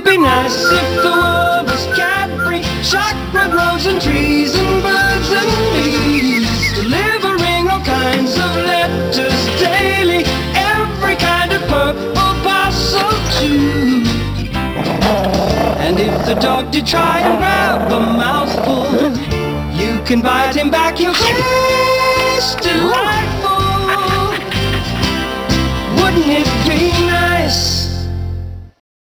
be nice if the world was Cadbury, chocolate roads and trees and birds and bees, delivering all kinds of letters daily, every kind of purple parcel too. And if the dog did try and grab a mouthful, you can bite him back, you can.